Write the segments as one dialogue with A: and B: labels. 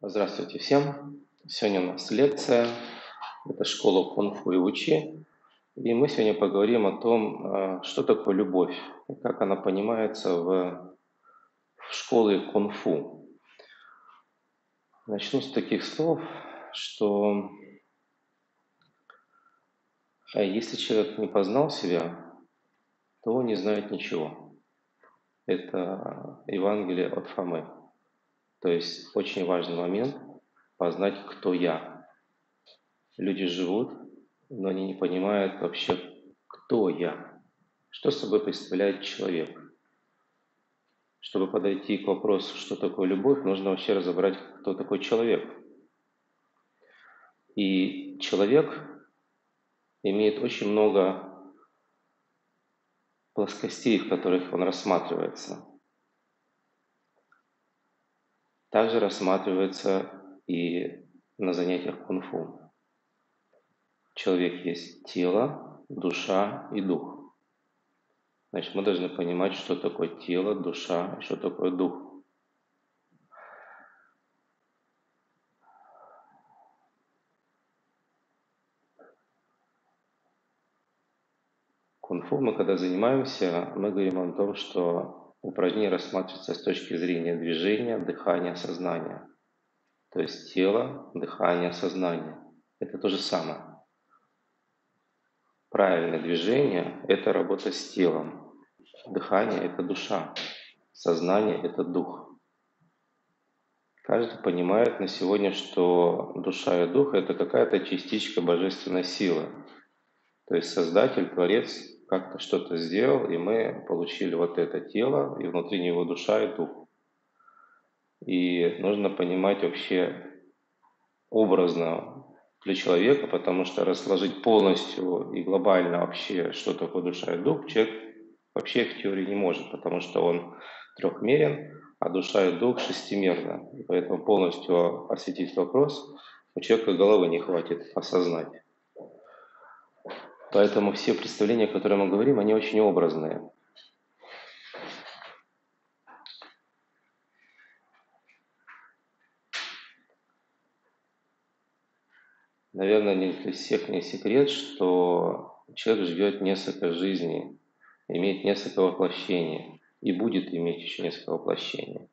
A: Здравствуйте всем! Сегодня у нас лекция. Это школа кунг-фу и учи. И мы сегодня поговорим о том, что такое любовь и как она понимается в школе кунг-фу. Начну с таких слов, что если человек не познал себя, то он не знает ничего. Это Евангелие от Фомы. То есть очень важный момент познать, кто я. Люди живут, но они не понимают вообще, кто я, что собой представляет человек. Чтобы подойти к вопросу, что такое любовь, нужно вообще разобрать, кто такой человек. И человек имеет очень много плоскостей, в которых он рассматривается. Также рассматривается и на занятиях кунг-фу. Человек есть тело, душа и дух. Значит, мы должны понимать, что такое тело, душа и что такое дух. Кунг-фу мы когда занимаемся, мы говорим о том, что упражнение рассматривается с точки зрения движения, дыхания, сознания. То есть тело, дыхание, сознание. Это то же самое. Правильное движение – это работа с телом. Дыхание – это душа. Сознание – это дух. Каждый понимает на сегодня, что душа и дух – это какая-то частичка божественной силы. То есть Создатель, Творец как-то что-то сделал, и мы получили вот это тело, и внутри него душа и дух. И нужно понимать вообще образно для человека, потому что разложить полностью и глобально вообще, что такое душа и дух, человек вообще в теории не может, потому что он трехмерен, а душа и дух шестимерна. И поэтому полностью осветить вопрос у человека головы не хватит осознать. Поэтому все представления, о которых мы говорим, они очень образные. Наверное, не для всех не секрет, что человек живет несколько жизней, имеет несколько воплощений и будет иметь еще несколько воплощений.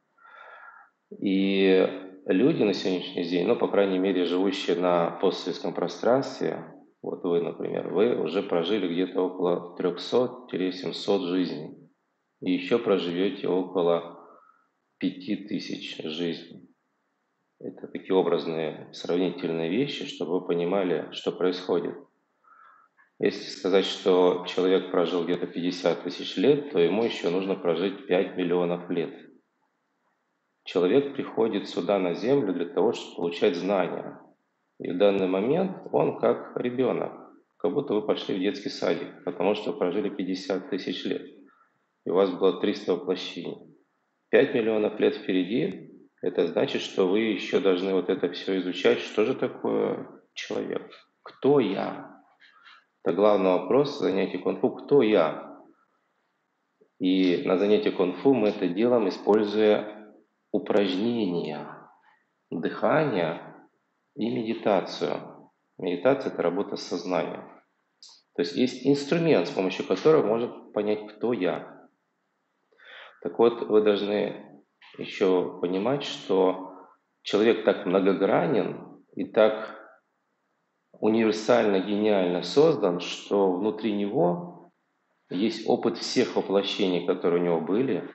A: И люди на сегодняшний день, ну, по крайней мере, живущие на постсоветском пространстве, вот вы, например, вы уже прожили где-то около 300-700 жизней. И еще проживете около 5000 жизней. Это такие образные сравнительные вещи, чтобы вы понимали, что происходит. Если сказать, что человек прожил где-то 50 000 лет, то ему еще нужно прожить 5 миллионов лет. Человек приходит сюда на Землю для того, чтобы получать знания. И в данный момент он как ребенок, как будто вы пошли в детский садик, потому что вы прожили 50 000 лет, и у вас было 300 воплощений. 5 миллионов лет впереди, это значит, что вы еще должны вот это все изучать, что же такое человек, кто я. Это главный вопрос занятия кунг-фу, кто я. И на занятии кунг-фу мы это делаем, используя упражнения, дыхание и медитацию. Медитация – это работа с сознанием. То есть есть инструмент, с помощью которого можно понять, кто я. Так вот, вы должны еще понимать, что человек так многогранен и так универсально, гениально создан, что внутри него есть опыт всех воплощений, которые у него были,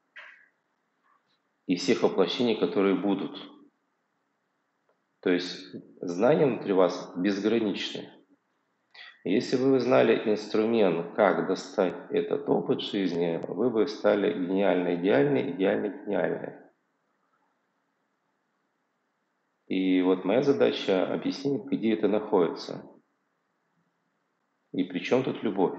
A: и всех воплощений, которые будут. То есть знания внутри вас безграничны. Если бы вы знали инструмент, как достать этот опыт жизни, вы бы стали гениально идеальны, идеально гениальны. И вот моя задача объяснить, где это находится. И при чем тут любовь?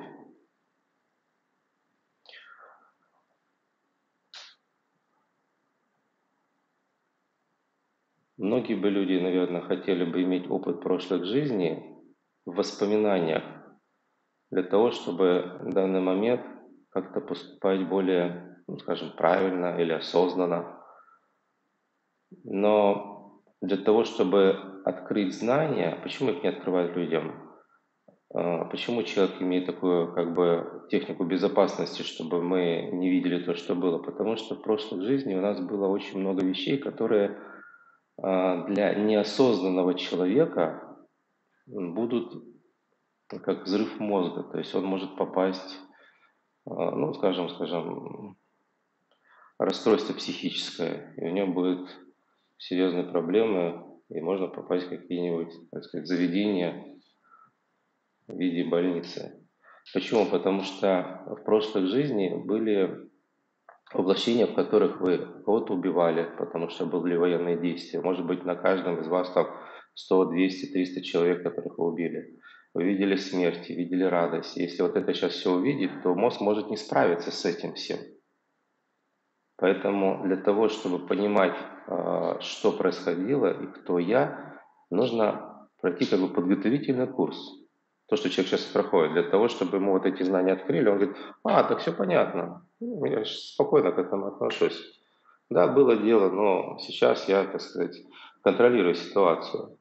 A: Многие бы люди, наверное, хотели бы иметь опыт прошлых жизней в воспоминаниях, для того, чтобы в данный момент как-то поступать более, ну, скажем, правильно или осознанно. Но для того, чтобы открыть знания, почему их не открывают людям? Почему человек имеет такую как бы технику безопасности, чтобы мы не видели то, что было? Потому что в прошлой жизни у нас было очень много вещей, которые для неосознанного человека будут как взрыв мозга. То есть он может попасть, ну, скажем, расстройство психическое, и у него будут серьезные проблемы, и можно попасть в какие-нибудь, так сказать, заведения в виде больницы. Почему? Потому что в прошлой жизни были воплощения, в которых вы кого-то убивали, потому что были военные действия. Может быть, на каждом из вас там 100, 200, 300 человек, которых вы убили. Вы видели смерть, видели радость. Если вот это сейчас все увидеть, то мозг может не справиться с этим всем. Поэтому для того, чтобы понимать, что происходило и кто я, нужно пройти как бы подготовительный курс. То, что человек сейчас проходит, для того, чтобы ему вот эти знания открыли, он говорит, так все понятно, я спокойно к этому отношусь. Да, было дело, но сейчас я, так сказать, контролирую ситуацию.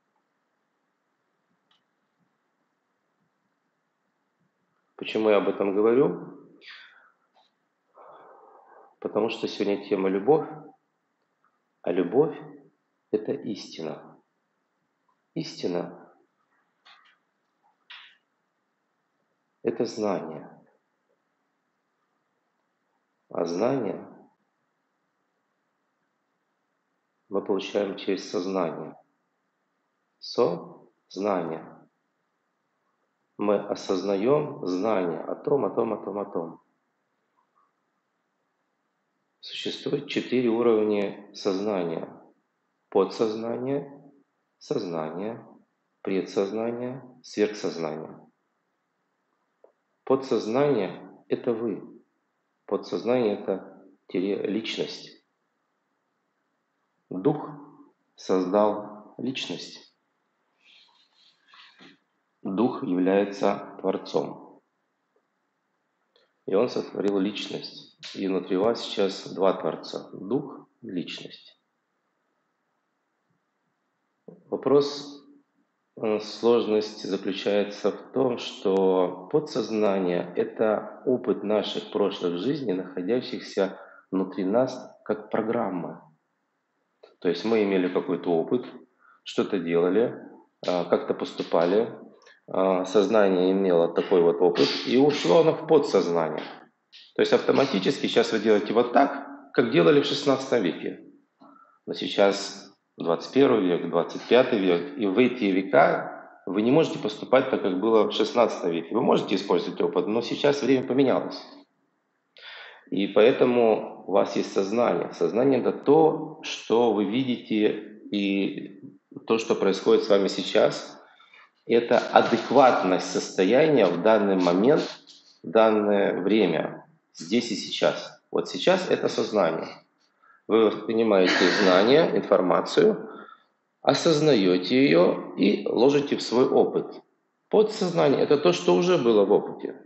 A: Почему я об этом говорю? Потому что сегодня тема любовь, а любовь– это истина. Истина– это знание. А знание мы получаем через сознание. Сознание. Мы осознаем знание о том. Существует 4 уровня сознания. Подсознание, сознание, предсознание, сверхсознание. Подсознание– это вы. Подсознание– это личность. Дух создал личность. Дух является Творцом. И он сотворил личность. И внутри вас сейчас два Творца. Дух и личность. Вопрос, сложность заключается в том, что подсознание– это опыт наших прошлых жизней, находящихся внутри нас как программа. То есть мы имели какой-то опыт, что-то делали, как-то поступали, сознание имело такой вот опыт, и ушло оно в подсознание. То есть автоматически сейчас вы делаете вот так, как делали в XVI веке. Но сейчас 21 век, 25 век, и в эти века вы не можете поступать так, как было в XVI веке. Вы можете использовать опыт, но сейчас время поменялось. И поэтому у вас есть сознание. Сознание – это то, что вы видите, и то, что происходит с вами сейчас. Это адекватность состояния в данный момент, в данное время, здесь и сейчас. Вот сейчас это сознание. Вы воспринимаете знания, информацию, осознаете ее и ложите в свой опыт. Подсознание – это то, что уже было в опыте.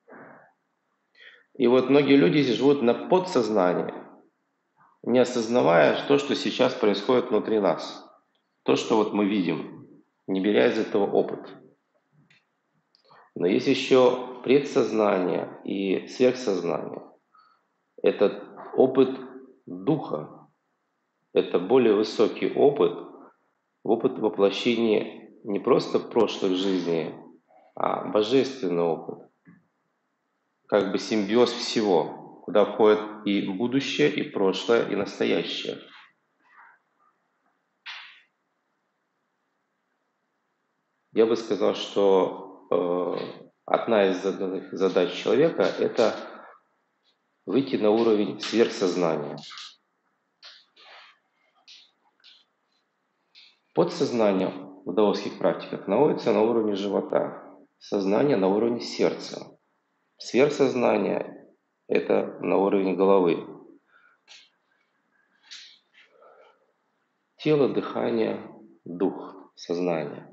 A: И вот многие люди живут на подсознании, не осознавая то, что сейчас происходит внутри нас. То, что вот мы видим, не беря из этого опыт. Но есть еще предсознание и сверхсознание. Это опыт духа. Это более высокий опыт воплощения не просто прошлых жизней, а божественный опыт. Как бы симбиоз всего, куда входит и будущее, и прошлое, и настоящее. Я бы сказал, что одна из задач человека– это выйти на уровень сверхсознания. Подсознание в даосских практиках находится на уровне живота, сознание на уровне сердца. Сверхсознание– это на уровне головы. Тело, дыхание, дух, сознание.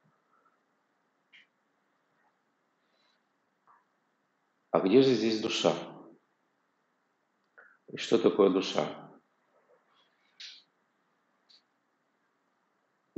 A: А где же здесь душа? И что такое душа?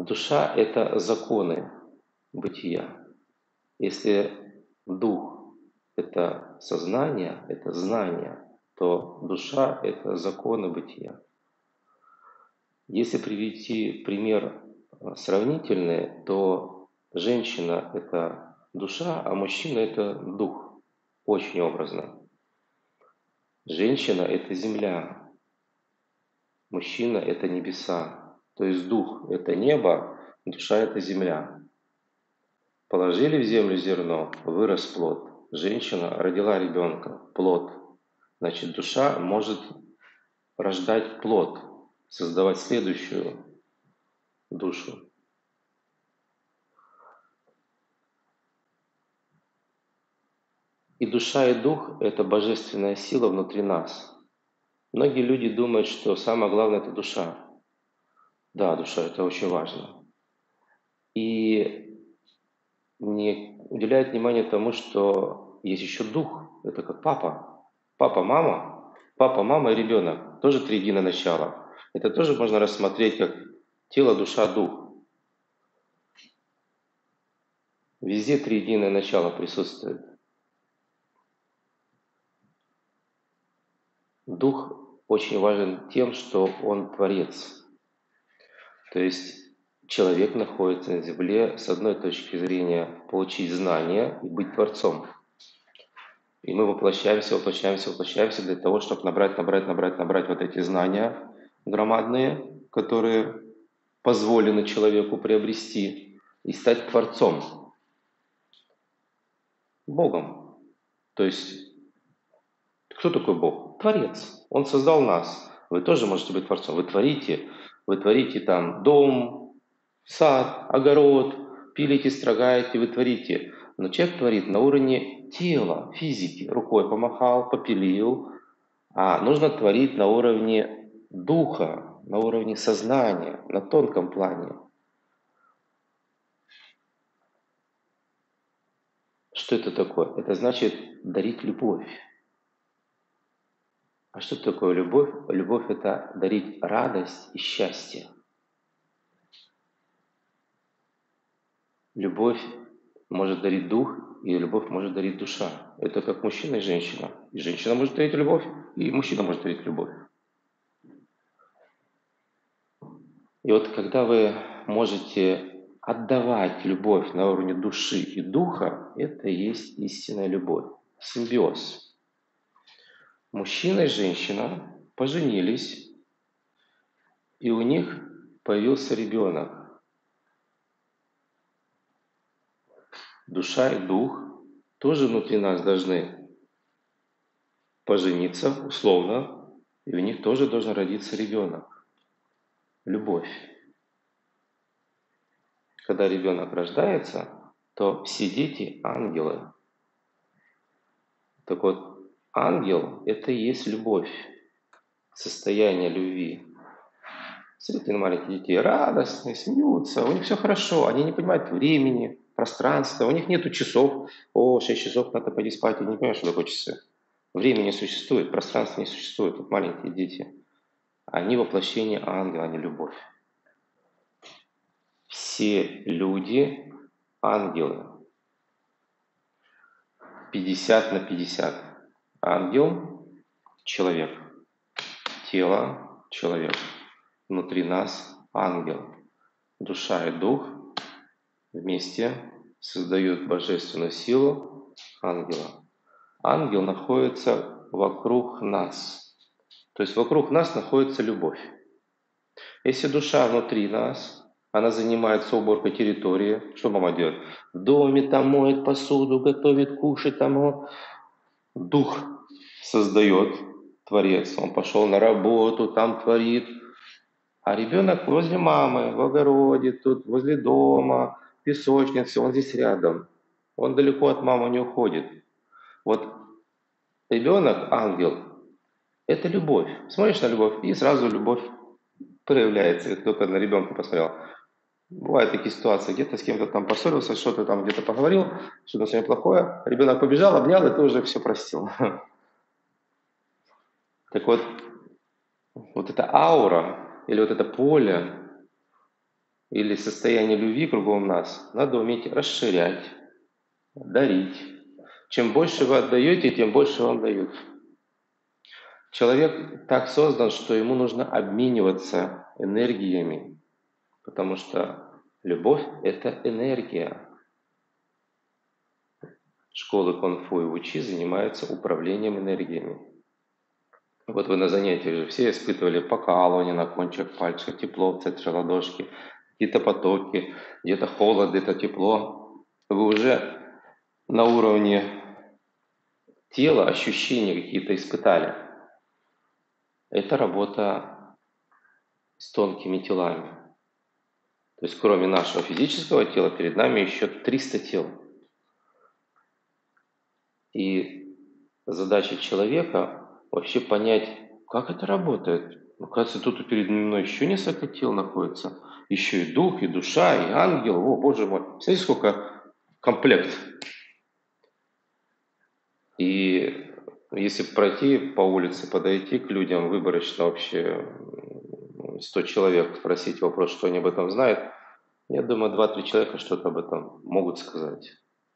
A: Душа – это законы бытия. Если дух – это сознание, это знание, то душа – это законы бытия. Если привести пример сравнительный, то женщина – это душа, а мужчина – это дух. Очень образно. Женщина – это земля, мужчина – это небеса. То есть дух – это небо, душа – это земля. Положили в землю зерно, вырос плод. Женщина родила ребенка, плод. Значит, душа может рождать плод, создавать следующую душу. И душа, и дух – это божественная сила внутри нас. Многие люди думают, что самое главное – это душа. Да, душа – это очень важно. И не уделяют внимания тому, что есть еще дух. Это как папа. Папа, мама и ребенок. Тоже триединое начало. Это тоже можно рассмотреть как тело, душа, дух. Везде триединое начало присутствует. Дух очень важен тем, что он творец. То есть человек находится на земле с одной точки зрения получить знания и быть творцом. И мы воплощаемся для того, чтобы набрать вот эти знания громадные, которые позволены человеку приобрести и стать творцом, Богом. То есть кто такой Бог? Творец. Он создал нас. Вы тоже можете быть творцом. Вы творите там дом, сад, огород, пилите, строгаете, вы творите. Но человек творит на уровне тела, физики. Рукой помахал, попилил. А нужно творить на уровне духа, на уровне сознания, на тонком плане. Что это такое? Это значит дарить любовь. А что такое любовь? Любовь – это дарить радость и счастье. Любовь может дарить дух, и любовь может дарить душа. Это как мужчина и женщина. И женщина может дарить любовь, и мужчина может дарить любовь. И вот когда вы можете отдавать любовь на уровне души и духа, это и есть истинная любовь. Симбиоз. Мужчина и женщина поженились, и у них появился ребенок. Душа и дух тоже внутри нас должны пожениться условно, и у них тоже должен родиться ребенок. Любовь. Когда ребенок рождается, то все дети – ангелы. Так вот, ангел – это и есть любовь, состояние любви. Смотрите на маленьких детей, радостные, смеются, у них все хорошо, они не понимают времени, пространства, у них нету часов. 6 часов надо пойти спать, они не понимают, что такое часы. Времени не существует, пространства не существует. Вот маленькие дети, они воплощение ангела, а не любовь. Все люди – ангелы. 50/50. Ангел – человек. Тело – человек. Внутри нас – ангел. Душа и дух вместе создают божественную силу ангела. Ангел находится вокруг нас. То есть вокруг нас находится любовь. Если душа внутри нас, она занимается уборкой территории. Что мама делает? В доме там моет посуду, готовит, кушать там. Дух создает, творец. Он пошел на работу, там творит. А ребенок возле мамы, в огороде, тут возле дома, песочница, он здесь рядом. Он далеко от мамы не уходит. Вот ребенок, ангел, это любовь. Смотришь на любовь, и сразу любовь проявляется. Как только на ребенка посмотрел. Бывают такие ситуации, где-то с кем-то там поссорился, что-то там где-то поговорил, что-то сегодня плохое. Ребенок побежал, обнял, и ты уже все простил. Так вот, вот эта аура или вот это поле, или состояние любви кругом нас надо уметь расширять, дарить. Чем больше вы отдаете, тем больше вам дают. Человек так создан, что ему нужно обмениваться энергиями, потому что любовь – это энергия. Школы кунг-фу и учи занимаются управлением энергиями. Вот вы на занятиях же все испытывали покалывание на кончиках пальцев, тепло в центре ладошки, какие-то потоки, где-то холод, где-то тепло. Вы уже на уровне тела ощущения какие-то испытали. Это работа с тонкими телами. То есть кроме нашего физического тела перед нами еще 300 тел. И задача человека вообще понять, как это работает. Оказывается, тут перед мной еще несколько тел находится. Еще и дух, и душа, и ангел. О, Боже мой. Смотрите, сколько комплект. И если пройти по улице, подойти к людям выборочно вообще 100 человек, спросить вопрос, что они об этом знают, я думаю, 2-3 человека что-то об этом могут сказать.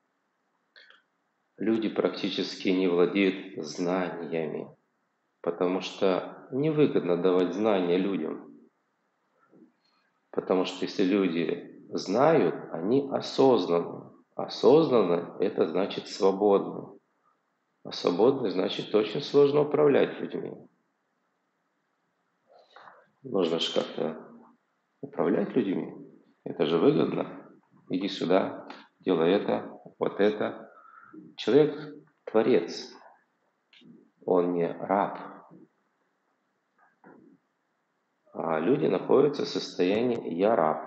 A: Люди практически не владеют знаниями, потому что невыгодно давать знания людям. Потому что если люди знают, они осознанны. Осознанно – это значит свободно. А свободно – значит очень сложно управлять людьми. Нужно же как-то управлять людьми. Это же выгодно. Иди сюда, делай это, вот это. Человек – творец. Он не раб. А люди находятся в состоянии «я раб»,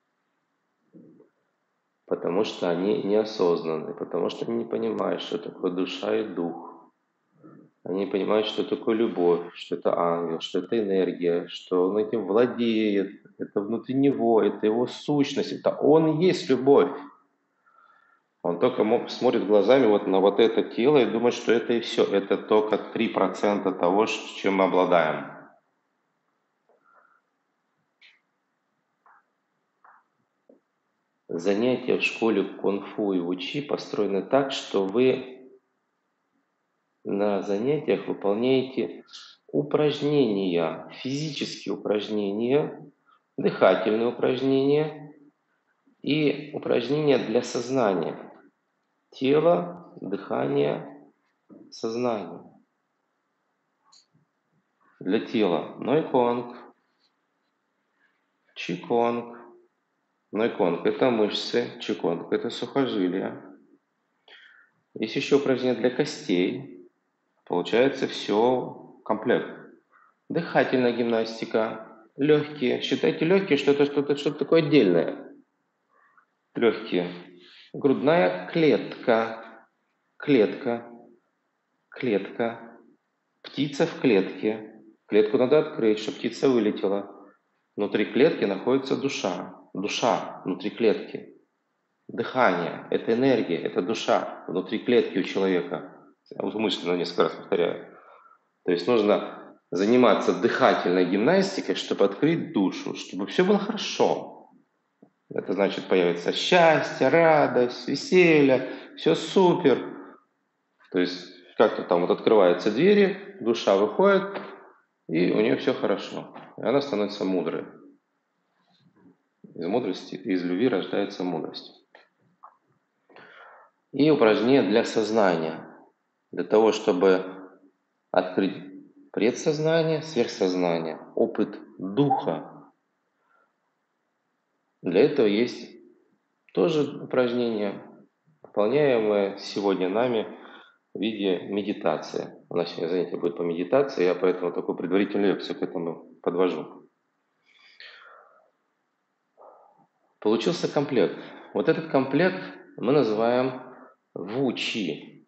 A: потому что они неосознанны, потому что они не понимают, что такое душа и дух. Они не понимают, что такое любовь, что это ангел, что это энергия, что он этим владеет, это внутри него, это его сущность, это он и есть любовь. Он только смотрит глазами вот на вот это тело и думает, что это и все, это только 3% того, чем мы обладаем. Занятия в школе кунг-фу и учи построены так, что вы на занятиях выполняете упражнения, физические упражнения, дыхательные упражнения и упражнения для сознания. Тело, дыхание, сознание. Для тела нойконг, чиконг. Нойконг – это мышцы, чиконг – это сухожилия. Есть еще упражнения для костей. Получается все комплект. Дыхательная гимнастика, легкие. Считайте легкие, что это что-то такое отдельное. Легкие. Грудная клетка, клетка, клетка. Птица в клетке. Клетку надо открыть, чтобы птица вылетела. Внутри клетки находится душа. Душа внутри клетки. Дыхание – это энергия, это душа внутри клетки у человека. Я вот мысленно несколько раз повторяю. То есть нужно заниматься дыхательной гимнастикой, чтобы открыть душу, чтобы все было хорошо. Это значит появится счастье, радость, веселье, все супер. То есть как-то там вот открываются двери, душа выходит, и у нее все хорошо. И она становится мудрой. Из мудрости, из любви рождается мудрость. И упражнения для сознания. Для того, чтобы открыть предсознание, сверхсознание, опыт духа. Для этого есть тоже упражнения, выполняемые сегодня нами в виде медитации. У нас сегодня занятие будет по медитации, я поэтому такую предварительную лекцию к этому подвожу. Получился комплект. Вот этот комплект мы называем вучи.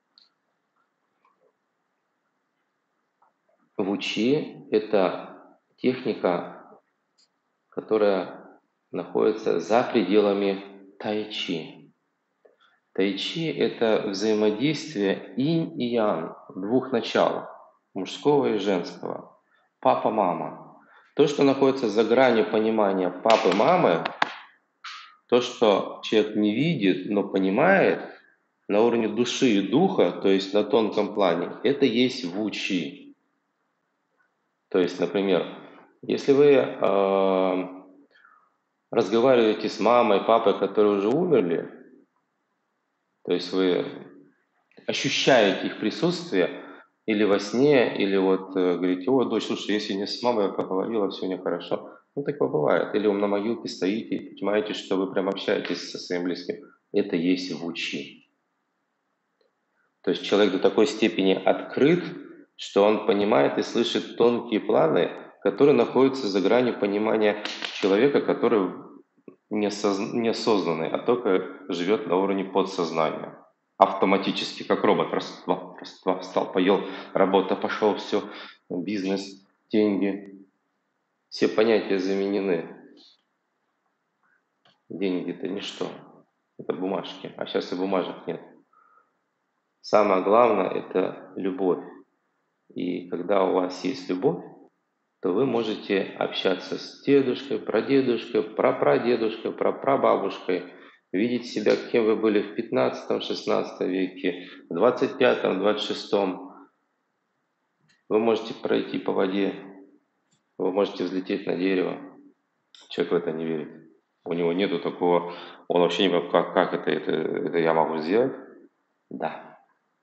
A: Вучи – это техника, которая находится за пределами тайчи. Тайчи – это взаимодействие инь и ян, двух начал, мужского и женского, папа-мама. То, что находится за гранью понимания папы, мамы, то, что человек не видит, но понимает на уровне души и духа, то есть на тонком плане, это есть вучи. То есть, например, если вы разговариваете с мамой, папой, которые уже умерли, то есть вы ощущаете их присутствие или во сне, или вот говорите: о, дочь, слушай, если не с мамой поговорила, все нехорошо. Ну, такое бывает. Или вы на могилке стоите и понимаете, что вы прям общаетесь со своим близким. Это есть вучи. То есть человек до такой степени открыт, что он понимает и слышит тонкие планы, которые находятся за гранью понимания человека, который неосознанный, а только живет на уровне подсознания. Автоматически, как робот. Раз, два, встал, поел, работа, пошел, все, бизнес, деньги. Все понятия заменены. Деньги – это ничто, это бумажки, а сейчас и бумажек нет. Самое главное – это любовь. И когда у вас есть любовь, то вы можете общаться с дедушкой, прадедушкой, прапрадедушкой, прапрабабушкой, видеть себя, кем вы были в 15-16 веке, в 25-м, 26-м. Вы можете пройти по воде, вы можете взлететь на дерево. Человек в это не верит. У него нету такого, он вообще не понимает, как это я могу сделать. Да,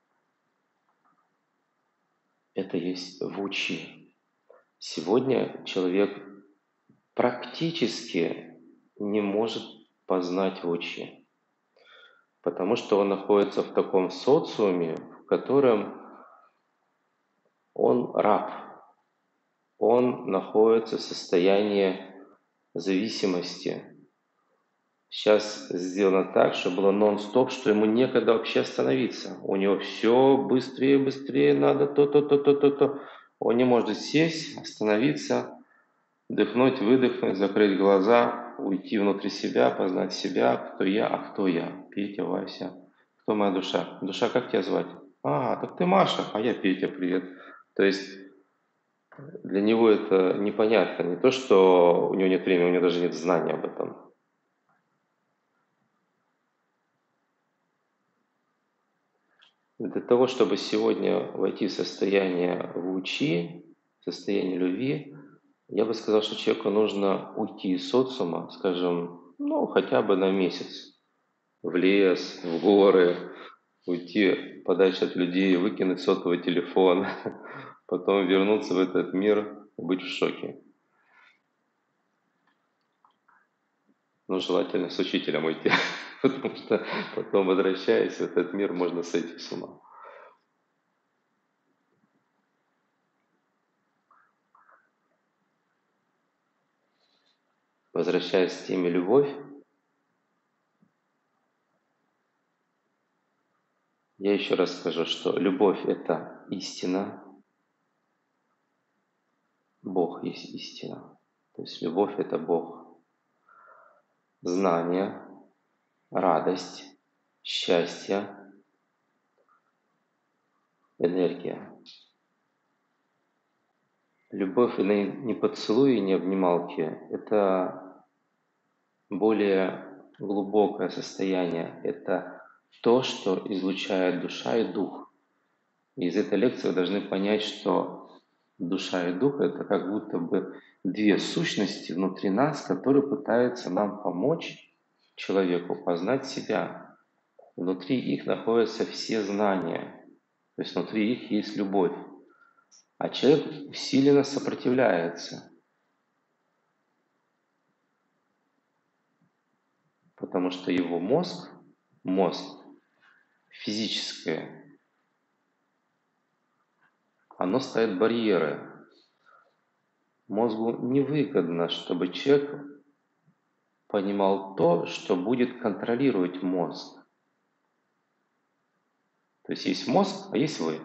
A: это есть вучи. Сегодня человек практически не может познать вучи, потому что он находится в таком социуме, в котором он раб, он находится в состоянии зависимости. Сейчас сделано так, что было нон-стоп, что ему некогда вообще остановиться. У него все быстрее, быстрее надо то-то, то-то, то-то. Он не может сесть, остановиться, вдохнуть, выдохнуть, закрыть глаза, уйти внутри себя, познать себя, кто я, а кто я. Петя, Вася. Кто моя душа? Душа, как тебя звать? А, так ты Маша, а я Петя, привет. То есть для него это непонятно. Не то, что у него нет времени, у него даже нет знания об этом. Для того, чтобы сегодня войти в состояние вучи, состояние любви, я бы сказал, что человеку нужно уйти из социума, скажем, ну, хотя бы на месяц, в лес, в горы, уйти подальше от людей, выкинуть сотовый телефон, потом вернуться в этот мир и быть в шоке. Ну, желательно с учителем уйти, потому что потом, возвращаясь в этот мир, можно сойти с ума. Возвращаясь к теме любовь, я еще раз скажу, что любовь – это истина, Бог есть истина. То есть любовь – это Бог. Знание, радость, счастье, энергия. Любовь – это не поцелуи, не обнималки. Это более глубокое состояние. Это то, что излучает душа и дух. И из этой лекции вы должны понять, что душа и дух – это как будто бы две сущности внутри нас, которые пытаются нам помочь человеку познать себя. Внутри их находятся все знания, то есть внутри их есть любовь. А человек усиленно сопротивляется, потому что его мозг физическое, оно ставит барьеры. Мозгу невыгодно, чтобы человек понимал то, что будет контролировать мозг. То есть мозг, а есть вы.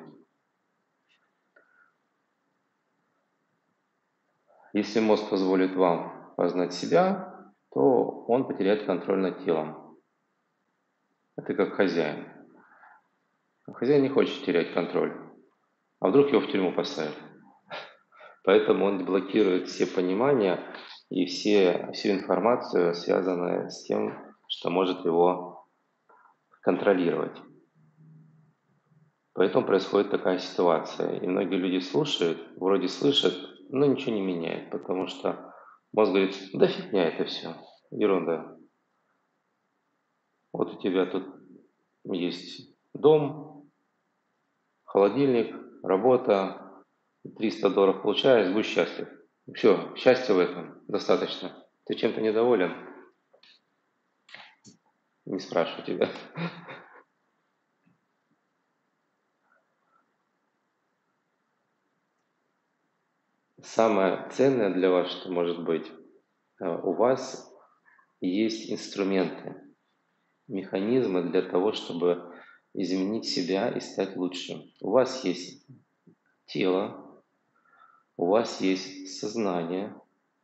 A: Если мозг позволит вам познать себя, то он потеряет контроль над телом. Это как хозяин. Хозяин не хочет терять контроль. А вдруг его в тюрьму поставят? Поэтому он блокирует все понимания и всю информацию, связанную с тем, что может его контролировать. Поэтому происходит такая ситуация. И многие люди слушают, вроде слышат, но ничего не меняет, потому что мозг говорит, да фигня это все, ерунда. Вот у тебя тут есть дом, холодильник, работа, $300 получаешь, будь счастлив. Все, счастья в этом достаточно. Ты чем-то недоволен? Не спрашиваю тебя. Самое ценное для вас, что может быть, у вас есть инструменты, механизмы для того, чтобы изменить себя и стать лучше. У вас есть тело, у вас есть сознание,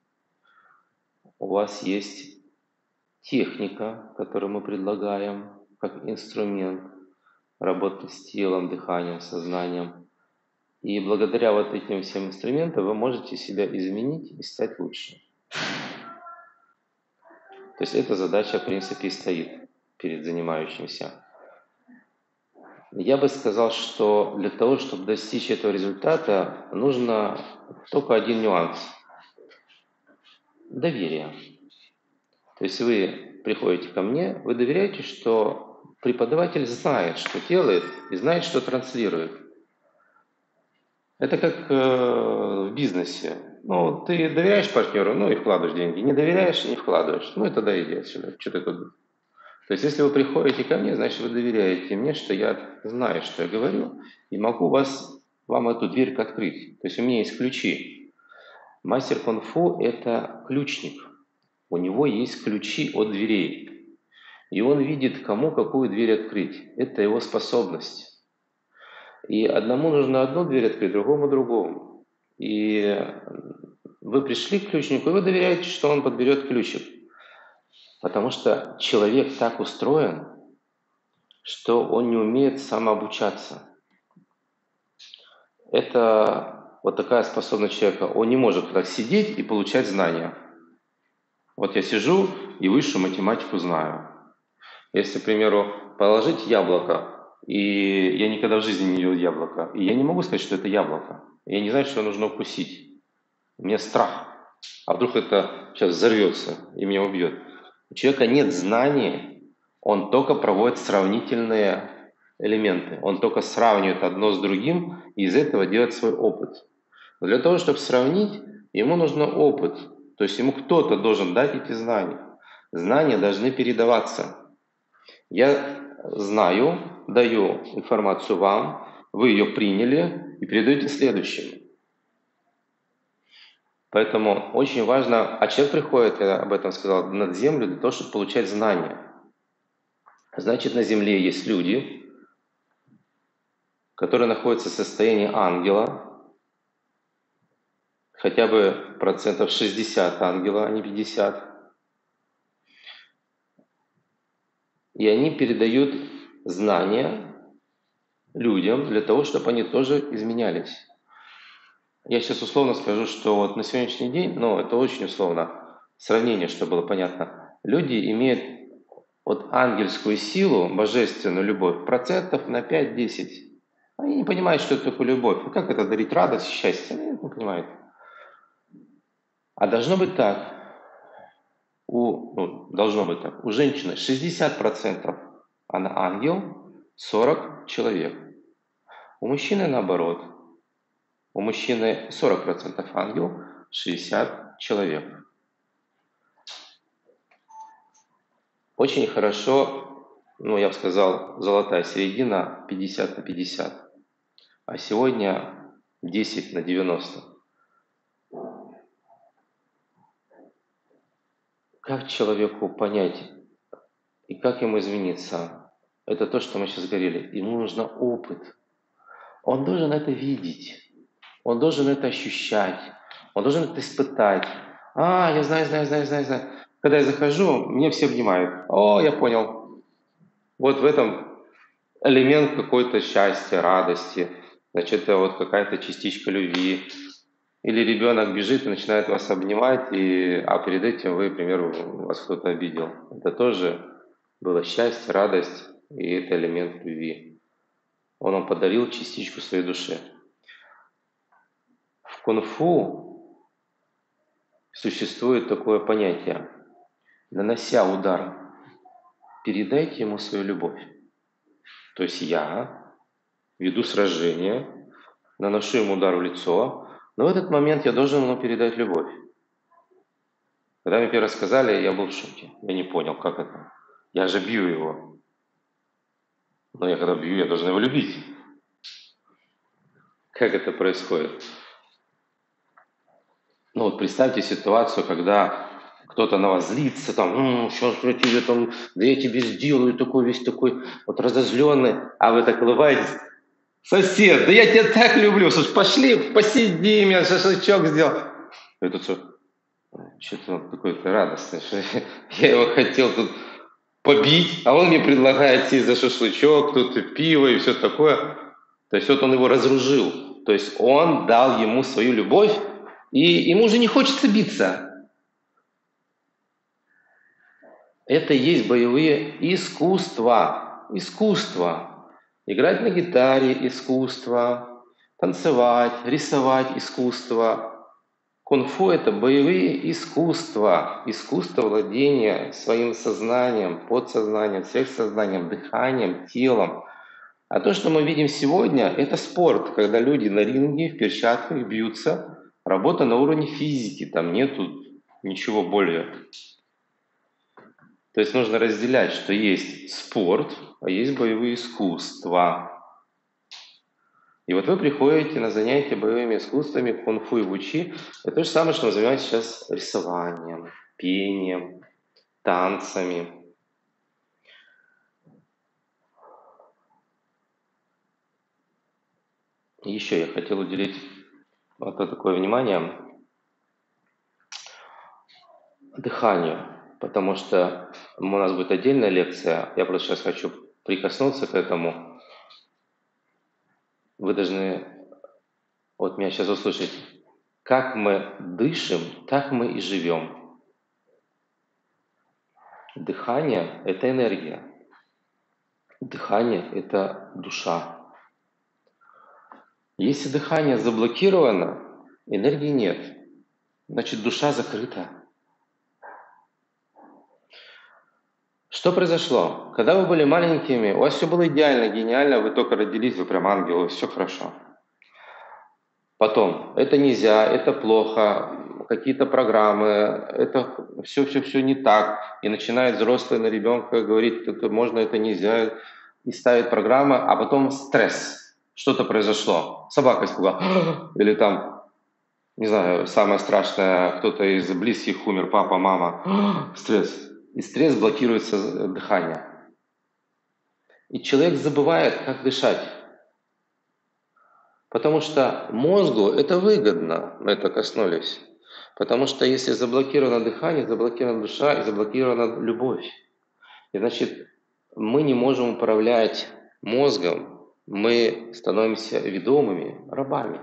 A: у вас есть техника, которую мы предлагаем как инструмент работы с телом, дыханием, сознанием. И благодаря вот этим всем инструментам вы можете себя изменить и стать лучше. То есть эта задача, в принципе, и стоит перед занимающимся. Я бы сказал, что для того, чтобы достичь этого результата, нужно только один нюанс – доверие. То есть вы приходите ко мне, вы доверяете, что преподаватель знает, что делает, и знает, что транслирует. Это как в бизнесе. Ну, ты доверяешь партнеру, ну и вкладываешь деньги. Не доверяешь, не вкладываешь. Ну и тогда иди отсюда. Что ты тут? То есть, если вы приходите ко мне, значит, вы доверяете мне, что я знаю, что я говорю, и могу вам эту дверь открыть. То есть, у меня есть ключи. Мастер кунг-фу – это ключник. У него есть ключи от дверей. И он видит, кому какую дверь открыть. Это его способность. И одному нужно одну дверь открыть, другому другому. И вы пришли к ключнику, и вы доверяете, что он подберет ключик. Потому что человек так устроен, что он не умеет самообучаться. Это вот такая способность человека. Он не может так сидеть и получать знания. Вот я сижу и высшую математику знаю. Если, к примеру, положить яблоко, и я никогда в жизни не ел яблоко, и я не могу сказать, что это яблоко. Я не знаю, что нужно укусить. У меня страх. А вдруг это сейчас взорвется и меня убьет. У человека нет знаний, он только проводит сравнительные элементы. Он только сравнивает одно с другим и из этого делает свой опыт. Но для того, чтобы сравнить, ему нужен опыт. То есть ему кто-то должен дать эти знания. Знания должны передаваться. Я знаю, даю информацию вам, вы ее приняли и передаете следующему. Поэтому очень важно, а человек приходит, я об этом сказал, на землю для того, чтобы получать знания. Значит, на земле есть люди, которые находятся в состоянии ангела, хотя бы 60% ангела, а не 50%. И они передают знания людям для того, чтобы они тоже изменялись. Я сейчас условно скажу, что вот на сегодняшний день, это очень условно, сравнение, чтобы было понятно, люди имеют вот ангельскую силу, божественную любовь, процентов на 5-10. Они не понимают, что это такое любовь. И как это дарить радость, счастье? Они не понимают. А должно быть так. Должно быть так. У женщины 60% она ангел, 40 человек. У мужчины наоборот. У мужчины 40% ангел, 60 человек. Очень хорошо, я бы сказал, золотая середина 50/50. А сегодня 10/90. Как человеку понять и как ему измениться? Это то, что мы сейчас говорили. Ему нужен опыт. Он должен это видеть. Он должен это ощущать. Он должен это испытать. Я знаю. Когда я захожу, меня все обнимают. О, я понял. Вот в этом элемент какой-то счастья, радости. Значит, это вот какая-то частичка любви. Или ребенок бежит и начинает вас обнимать, а перед этим вы, к примеру, вас кто-то обидел. Это тоже было счастье, радость, и это элемент любви. Он вам подарил частичку своей души. В кунг-фу существует такое понятие: нанося удар, передайте ему свою любовь. То есть я веду сражение, наношу ему удар в лицо, но в этот момент я должен ему передать любовь. Когда мне первый раз сказали, я был в шоке. Я не понял, как это. Я же бью его. Но я когда бью, я должен его любить. Как это происходит? Ну вот представьте ситуацию, когда кто-то на вас злится, там, сейчас я тебе там, да я тебе сделаю, такой весь такой вот разозленный, а вы так улыбаетесь: сосед, да я тебя так люблю, слушай, пошли, посидим, я шашлычок сделал. И тут что-то он такой-то радостный, что я его хотел тут побить, а он мне предлагает сесть за шашлычок, тут и пиво, и все такое. То есть вот он его разоружил. То есть он дал ему свою любовь, и ему уже не хочется биться. Это и есть боевые искусства. Искусство. Играть на гитаре – искусство. Танцевать, рисовать – искусство. Кунг-фу – это боевые искусства. Искусство владения своим сознанием, подсознанием, сверхсознанием, дыханием, телом. А то, что мы видим сегодня, это спорт, когда люди на ринге в перчатках бьются. Работа на уровне физики, там нету ничего более. То есть нужно разделять, что есть спорт, а есть боевые искусства. И вот вы приходите на занятия боевыми искусствами, кунг-фу и вучи. Это то же самое, что мы занимаемся сейчас рисованием, пением, танцами. И еще я хотел уделить вот такое внимание дыханию, потому что у нас будет отдельная лекция. Я просто сейчас хочу прикоснуться к этому. Вы должны вот меня сейчас услышать. Как мы дышим, так мы и живем. Дыхание – это энергия. Дыхание – это душа. Если дыхание заблокировано, энергии нет. Значит, душа закрыта. Что произошло? Когда вы были маленькими, у вас все было идеально, гениально, вы только родились, вы прям ангелы, все хорошо. Потом, это нельзя, это плохо, какие-то программы, это все не так. И начинает взрослый на ребенка говорить, это можно, это нельзя, и ставит программы, а потом стресс. Что-то произошло. Собака испугала. Или там, не знаю, самое страшное, кто-то из близких умер, папа, мама. Стресс. И стресс блокируется дыхание. И человек забывает, как дышать. Потому что мозгу это выгодно, мы это коснулись. Потому что если заблокировано дыхание, заблокирована душа и заблокирована любовь. И значит, мы не можем управлять мозгом, мы становимся ведомыми рабами.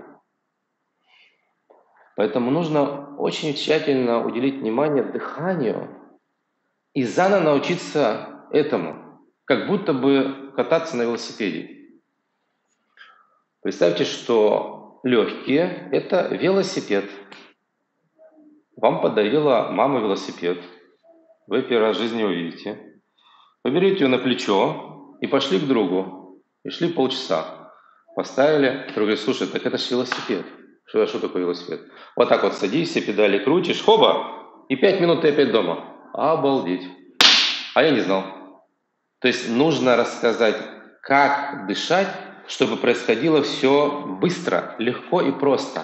A: Поэтому нужно очень тщательно уделить внимание дыханию и заново научиться этому, как будто бы кататься на велосипеде. Представьте, что легкие – это велосипед. Вам подарила мама велосипед. Вы первый раз в жизни увидите. Вы берете ее на плечо и пошли к другу. И шли полчаса. Поставили. Друг говорит: слушай, так это же велосипед. Что такое велосипед? Вот так вот садишься, педали крутишь, хоба, и 5 минут ты опять дома. Обалдеть. А я не знал. То есть нужно рассказать, как дышать, чтобы происходило все быстро, легко и просто.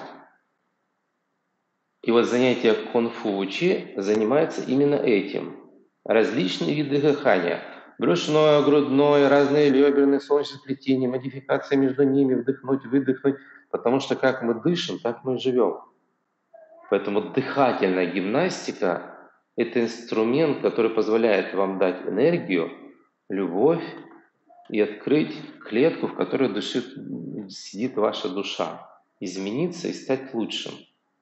A: И вот занятие кунг-фу вучи занимается именно этим. Различные виды дыхания. Брюшное, грудное, разные реберные, солнечные сплетения, модификация между ними, вдохнуть, выдохнуть. Потому что как мы дышим, так мы и живем. Поэтому дыхательная гимнастика – это инструмент, который позволяет вам дать энергию, любовь и открыть клетку, в которой сидит ваша душа. Измениться и стать лучшим.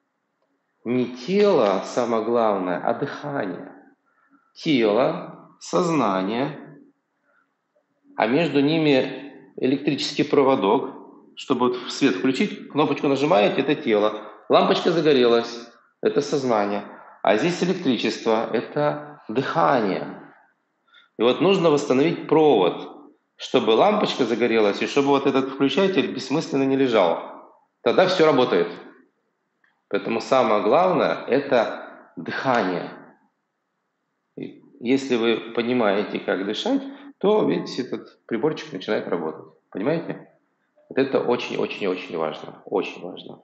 A: Не тело самое главное, а дыхание. Тело, сознание, а между ними электрический проводок. Чтобы вот свет включить, кнопочку нажимаете, это тело. Лампочка загорелась, это сознание. А здесь электричество, это дыхание. И вот нужно восстановить провод, чтобы лампочка загорелась, и чтобы вот этот включатель бессмысленно не лежал. Тогда все работает. Поэтому самое главное – это дыхание. И если вы понимаете, как дышать, то, видите, этот приборчик начинает работать. Понимаете? Вот это очень-очень-очень важно. Очень важно.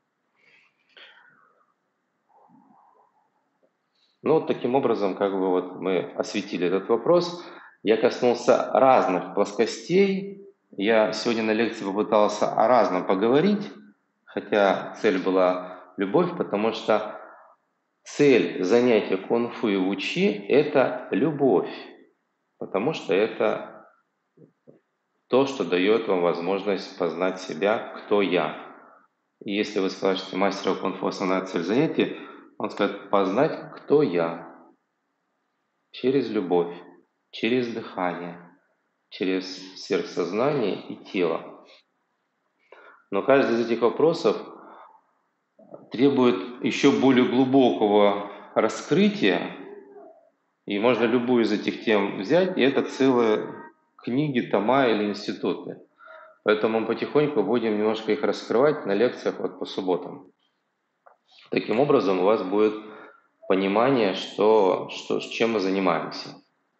A: Ну, вот таким образом, как бы вот мы осветили этот вопрос. Я коснулся разных плоскостей. Я сегодня на лекции попытался о разном поговорить, хотя цель была любовь, потому что цель занятия кунг-фу и вучи – это любовь, потому что это то, что дает вам возможность познать себя, кто я. И если вы скажете мастеру кунг-фу основная цель занятия, он скажет познать, кто я, через любовь, через дыхание, через сверхсознание и тело. Но каждый из этих вопросов требует еще более глубокого раскрытия, и можно любую из этих тем взять, и это целые книги, тома или институты. Поэтому мы потихоньку будем немножко их раскрывать на лекциях вот по субботам. Таким образом у вас будет понимание, чем мы занимаемся.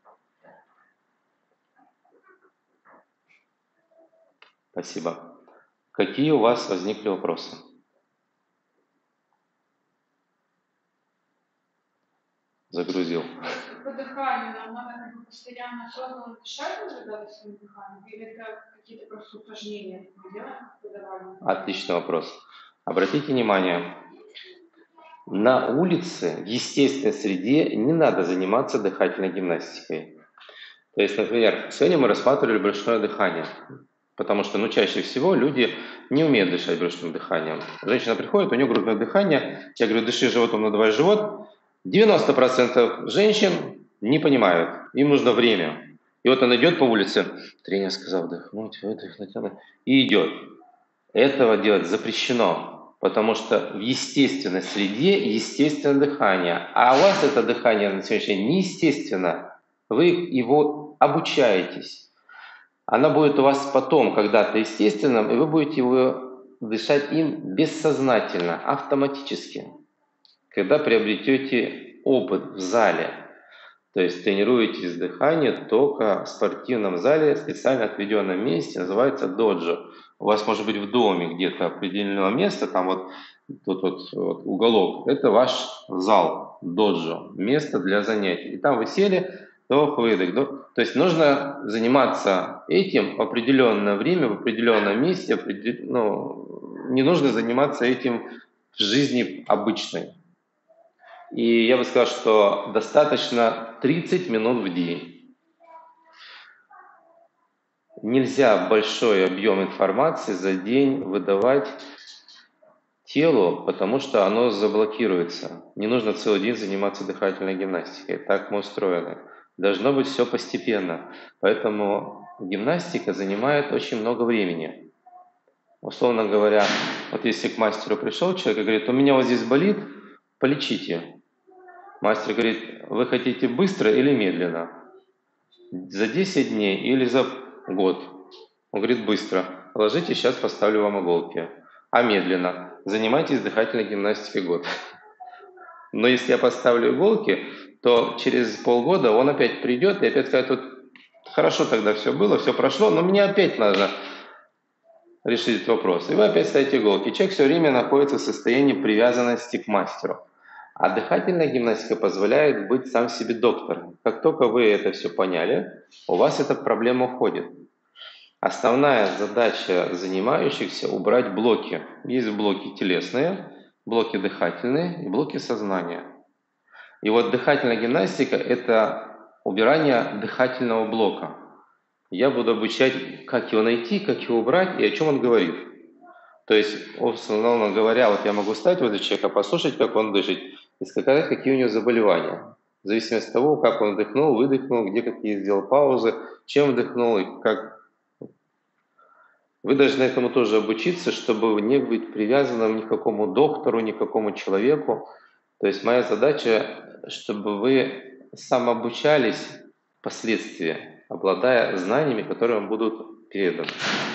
A: Спасибо. Какие у вас возникли вопросы? Загрузил.
B: По дыханию нам надо постоянно осознанно дышать уже до своим дыханием? Или это какие-то просто упражнения мы делаем по дыханию?
A: Отличный вопрос. Обратите внимание, на улице, в естественной среде не надо заниматься дыхательной гимнастикой. То есть, например, сегодня мы рассматривали брюшное дыхание, потому что, чаще всего люди не умеют дышать брюшным дыханием. Женщина приходит, у нее грудное дыхание, я говорю, дыши животом, надувай живот. 90% женщин не понимают, им нужно время. И вот она идет по улице, тренер сказал вдохнуть, выдох, натянуть, и идет. Этого делать запрещено, потому что в естественной среде естественное дыхание, а у вас это дыхание на сегодняшний день неестественно, вы его обучаетесь. Оно будет у вас потом когда-то естественным, и вы будете его дышать им бессознательно, автоматически, когда приобретете опыт в зале. То есть тренируетесь дыхание только в спортивном зале, специально отведенном месте, называется доджо. У вас может быть в доме где-то определенное место, там вот тут вот уголок, это ваш зал, доджо, место для занятий. И там вы сели, вдох-выдох. То есть нужно заниматься этим в определенное время, в определенном месте, не нужно заниматься этим в жизни обычной. И я бы сказал, что достаточно 30 минут в день. Нельзя большой объем информации за день выдавать телу, потому что оно заблокируется. Не нужно целый день заниматься дыхательной гимнастикой. Так мы устроены. Должно быть все постепенно. Поэтому гимнастика занимает очень много времени. Условно говоря, вот если к мастеру пришел человек и говорит, у меня вот здесь болит, полечите. Мастер говорит, вы хотите быстро или медленно? За 10 дней или за год? Он говорит, быстро. Ложите, сейчас поставлю вам иголки. А медленно? Занимайтесь дыхательной гимнастикой год. Но если я поставлю иголки, то через полгода он опять придет и опять скажет, вот, хорошо тогда все было, все прошло, но мне опять надо решить этот вопрос. И вы опять ставите иголки. Человек все время находится в состоянии привязанности к мастеру. А дыхательная гимнастика позволяет быть сам себе доктором. Как только вы это все поняли, у вас эта проблема уходит. Основная задача занимающихся – убрать блоки. Есть блоки телесные, блоки дыхательные и блоки сознания. И вот дыхательная гимнастика – это убирание дыхательного блока. Я буду обучать, как его найти, как его убрать и о чем он говорит. То есть, условно говоря, вот я могу встать возле человека, послушать, как он дышит, и сказать, какие у него заболевания. В зависимости от того, как он вдохнул, выдохнул, где какие сделал паузы, чем вдохнул и как. Вы должны этому тоже обучиться, чтобы не быть привязанным ни к какому доктору, ни к какому человеку. То есть моя задача, чтобы вы самообучались впоследствии, обладая знаниями, которые вам будут переданы.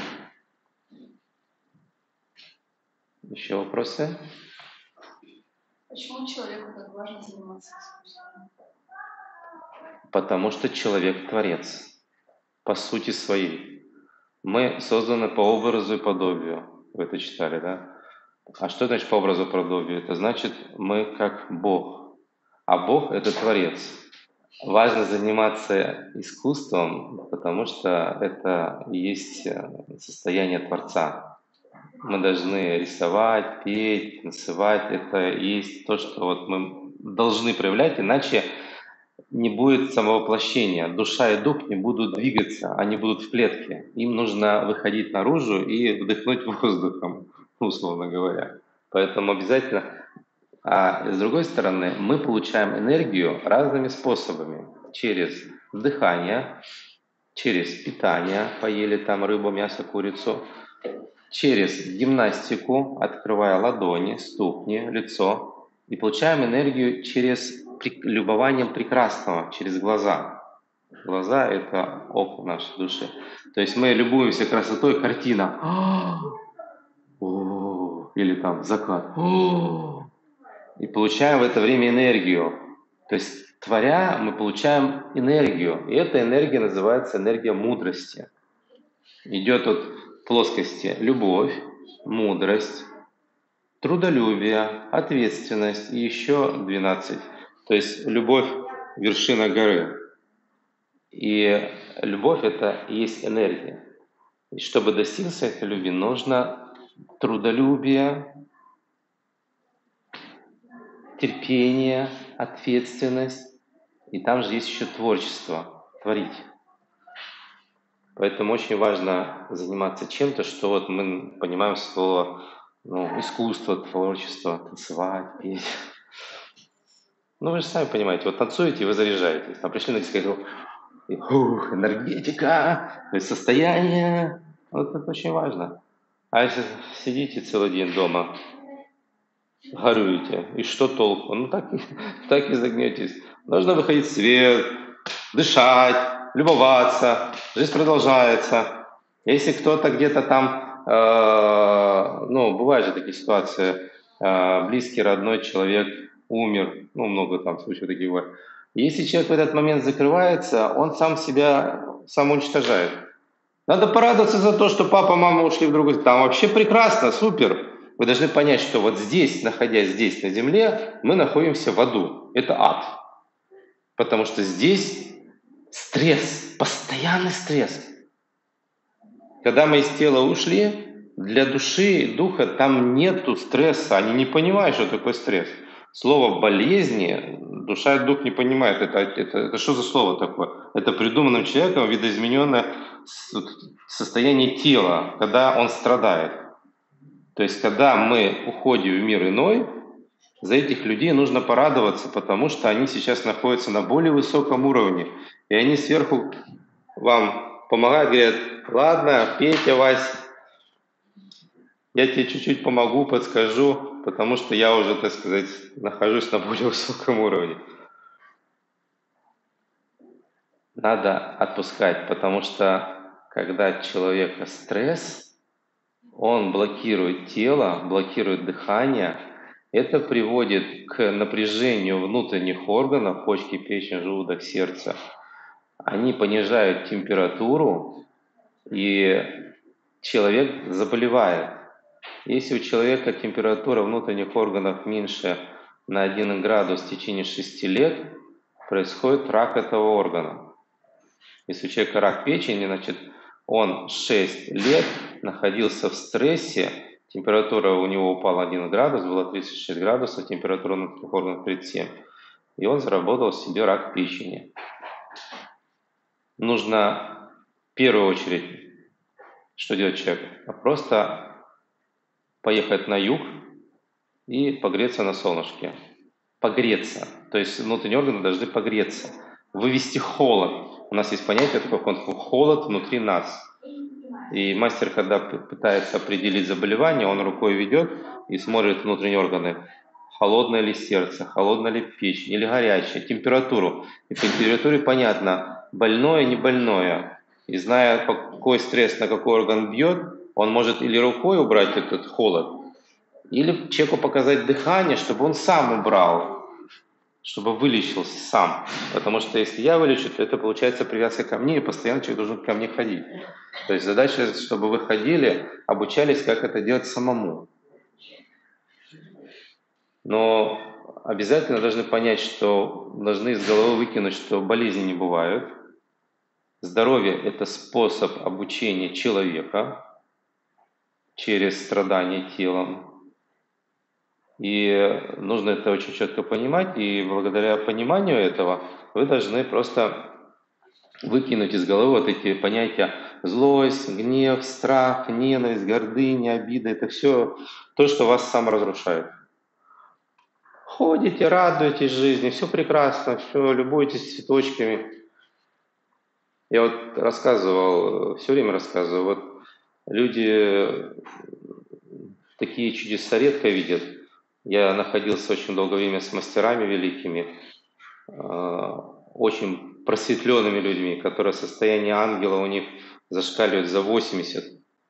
A: Еще вопросы?
B: Почему человеку так важно заниматься искусством?
A: Потому что человек творец, по сути своей. Мы созданы по образу и подобию. Вы это читали, да? А что значит по образу и подобию? Это значит, мы как Бог. А Бог – это Творец. Важно заниматься искусством, потому что это и есть состояние Творца. Мы должны рисовать, петь, танцевать. Это и есть то, что вот мы должны проявлять, иначе не будет самовоплощения. Душа и дух не будут двигаться, они будут в клетке. Им нужно выходить наружу и вдохнуть воздухом, условно говоря. Поэтому обязательно. А с другой стороны, мы получаем энергию разными способами. Через дыхание, через питание, поели там рыбу, мясо, курицу, через гимнастику, открывая ладони, ступни, лицо, и получаем энергию через любованием прекрасного, через глаза. Глаза – это окна нашей души. То есть мы любуемся красотой, картина. Или там закат. И получаем в это время энергию. То есть, творя, мы получаем энергию. И эта энергия называется энергия мудрости. Идет от плоскости любовь, мудрость, трудолюбие, ответственность и еще 12. То есть любовь – вершина горы. И любовь – это и есть энергия. И чтобы достигнуть этой любви, нужно трудолюбие, терпение, ответственность. И там же есть еще творчество, творить. Поэтому очень важно заниматься чем-то, что вот мы понимаем слово искусство, творчество, танцевать, петь. Вы же сами понимаете, вот танцуете, вы заряжаетесь. Там пришли на дискотеку, энергетика, то есть состояние. Вот это очень важно. А если сидите целый день дома, горюете, и что толку? Так и загнетесь. Нужно выходить в свет, дышать, любоваться. Жизнь продолжается. Если кто-то где-то там, бывают же такие ситуации, близкий, родной человек умер, много там случаев таких бывает. Если человек в этот момент закрывается, он сам себя самоуничтожает. Надо порадоваться за то, что папа, мама ушли в другую. Там вообще прекрасно, супер. Вы должны понять, что вот здесь, находясь здесь на земле, мы находимся в аду. Это ад. Потому что здесь стресс, постоянный стресс. Когда мы из тела ушли, для души и духа там нету стресса. Они не понимают, что такое стресс. Слово болезни душа и дух не понимают. Это что за слово такое? Это придуманным человеком видоизмененное состояние тела, когда он страдает. То есть, когда мы уходим в мир иной, за этих людей нужно порадоваться, потому что они сейчас находятся на более высоком уровне. И они сверху вам помогают, говорят: ладно, Петя, Вась, я тебе чуть-чуть помогу, подскажу, потому что я уже, так сказать, нахожусь на более высоком уровне. Надо отпускать, потому что когда человека стресс, он блокирует тело, блокирует дыхание. Это приводит к напряжению внутренних органов, почки, печень, желудок, сердце. Они понижают температуру, и человек заболевает. Если у человека температура внутренних органов меньше на 1 градус в течение 6 лет, происходит рак этого органа. Если у человека рак печени, значит, он 6 лет находился в стрессе, температура у него упала 1 градус, было 36 градусов, температура внутренних органов 37. И он заработал себе рак печени. Нужно в первую очередь, что делать человек? Просто поехать на юг и погреться на солнышке. Погреться. То есть внутренние органы должны погреться. Вывести холод. У нас есть понятие такое, холод внутри нас. И мастер, когда пытается определить заболевание, он рукой ведет и смотрит внутренние органы. Холодное ли сердце, холодная ли печень или горячая, температуру. И по температуре понятно, больное, не больное. И зная, какой стресс на какой орган бьет, он может или рукой убрать этот холод, или человеку показать дыхание, чтобы он сам убрал, чтобы вылечился сам. Потому что если я вылечу, то это получается привязка ко мне, и постоянно человек должен ко мне ходить. То есть задача, чтобы вы ходили, обучались, как это делать самому. Но обязательно должны понять, что должны из головы выкинуть, что болезни не бывают. Здоровье – это способ обучения человека через страдание телом. И нужно это очень четко понимать, и благодаря пониманию этого вы должны просто выкинуть из головы вот эти понятия злость, гнев, страх, ненависть, гордыня, обида. Это все то, что вас сам разрушает. Ходите, радуетесь жизни, все прекрасно, все, любуйтесь цветочками. Я вот рассказывал, все время рассказываю, вот люди такие чудеса редко видят. Я находился очень долгое время с мастерами великими, очень просветленными людьми, которые состояние ангела у них зашкаливает за 80.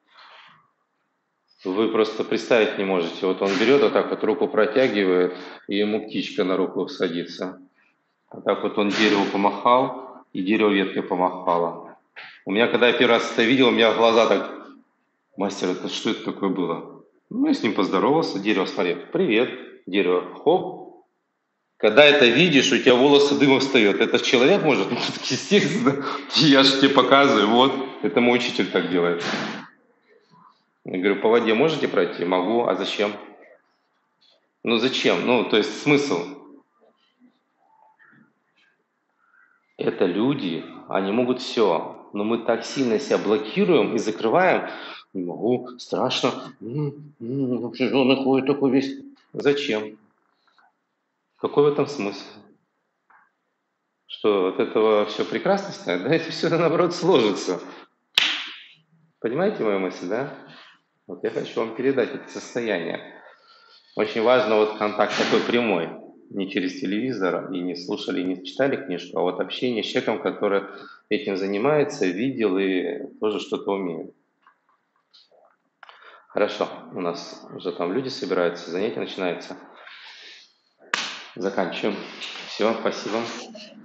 A: Вы просто представить не можете. Вот он берет вот так вот руку протягивает, и ему птичка на руку садится. Вот так вот он дереву помахал, и дерево веткой помахало. У меня, когда я первый раз это видел, у меня глаза так: мастер, это что это такое было? Ну, я с ним поздоровался, дерево, смотри, привет, дерево, хоп. Когда это видишь, у тебя волосы дымом встает. Это человек может? Ну, естественно, я же тебе показываю, вот, это мой учитель так делает. Я говорю, по воде можете пройти? Могу, а зачем? Ну, зачем? Ну, то есть смысл. Это люди, они могут все, но мы так сильно себя блокируем и закрываем. Не могу, страшно, напряженный ходит такой весь. Зачем? Какой в этом смысл? Что от этого все прекрасно станет? Да это все наоборот сложится. Понимаете мою мысль, да? Вот я хочу вам передать это состояние. Очень важно вот контакт такой прямой. Не через телевизор, и не слушали, не читали книжку, а вот общение с человеком, который этим занимается, видел и тоже что-то умеет. Хорошо, у нас уже там люди собираются, занятие начинается. Заканчиваем. Все, спасибо.